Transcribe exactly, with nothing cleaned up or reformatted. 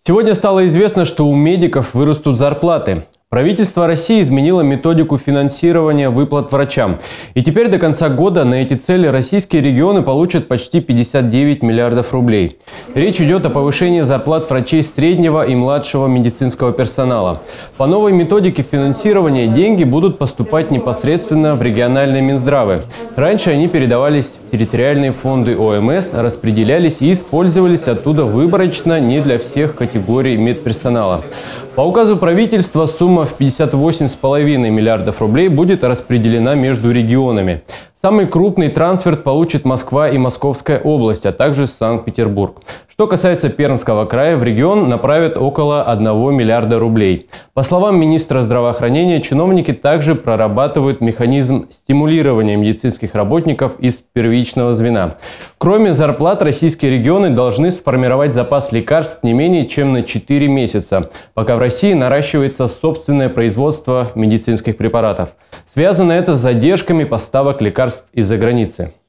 Сегодня стало известно, что у медиков вырастут зарплаты. Правительство России изменило методику финансирования выплат врачам. И теперь до конца года на эти цели российские регионы получат почти пятьдесят девять миллиардов рублей. Речь идет о повышении зарплат врачей среднего и младшего медицинского персонала. По новой методике финансирования деньги будут поступать непосредственно в региональные Минздравы. Раньше они передавались в территориальные фонды О Эм Эс, распределялись и использовались оттуда выборочно не для всех категорий медперсонала. По указу правительства сумма в пятьдесят восемь с половиной миллиардов рублей будет распределена между регионами. Самый крупный трансфер получит Москва и Московская область, а также Санкт-Петербург. Что касается Пермского края, в регион направят около одного миллиарда рублей. По словам министра здравоохранения, чиновники также прорабатывают механизм стимулирования медицинских работников из первичного звена. Кроме зарплат, российские регионы должны сформировать запас лекарств не менее чем на четыре месяца, пока в России наращивается собственное производство медицинских препаратов. Связано это с задержками поставок лекарств из-за границы.